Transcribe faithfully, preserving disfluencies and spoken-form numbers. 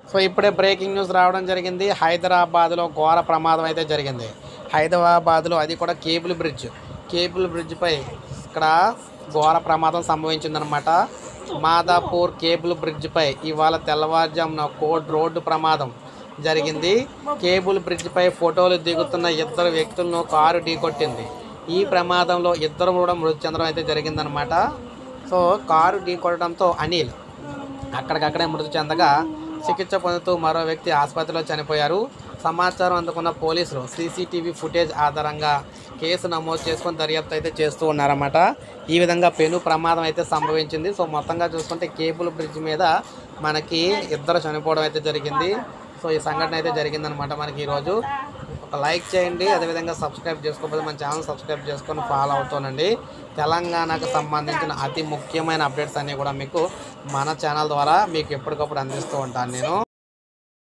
So ఇప్పుడే breaking news రావడం జరిగింది. హైదరాబాద్లో ఘోర ప్రమాదం అయితే జరిగింది. హైదరాబాద్లో అది కూడా కేబుల్ బ్రిడ్జ్ కేబుల్ బ్రిడ్జ్పై ఇక్కడ ఘోర ప్రమాదం సంభవించిందనమాట. మాదాపూర్ కేబుల్ బ్రిడ్జ్పై ఇవాళ తెల్లవారుజామున కోడ్ రోడ్డు ప్రమాదం జరిగింది. కేబుల్ బ్రిడ్జ్పై ఫోటోలు దిగుతున్న ఇద్దరు వ్యక్తులను కారు ఢీకొట్టింది. ఈ ప్రమాదంలో ఇద్దరు కూడా మృతి చెందడం అయితే జరిగిందనమాట. సో కారు ఢీకొట్టడంతో అనిల్ అక్కడికక్కడే మృతి చెందగా చికిత్స పొందుతూ మరో వ్యక్తి ఆసుపత్రిలో చనిపోయారు. సమాచారం అందుకున్న పోలీసులు సీసీటీవీ ఫుటేజ్ ఆధారంగా కేసు నమోదు చేసుకొని దర్యాప్తు అయితే చేస్తూ ఉన్నారన్నమాట. ఈ విధంగా పెను ప్రమాదం అయితే సంభవించింది. సో మొత్తంగా చూసుకుంటే కేబుల్ బ్రిడ్జ్ మీద మనకి ఇద్దరు చనిపోవడం అయితే జరిగింది. సో ఈ సంఘటన అయితే జరిగిందనమాట. మనకి ఈరోజు ఒక లైక్ చేయండి, అదేవిధంగా సబ్స్క్రైబ్ చేసుకోకపోతే మన ఛానల్ సబ్స్క్రైబ్ చేసుకొని ఫాలో అవుతానండి. తెలంగాణకు సంబంధించిన అతి ముఖ్యమైన అప్డేట్స్ అన్నీ కూడా మీకు మన ఛానల్ ద్వారా మీకు ఎప్పటికప్పుడు అందిస్తూ ఉంటాను నేను.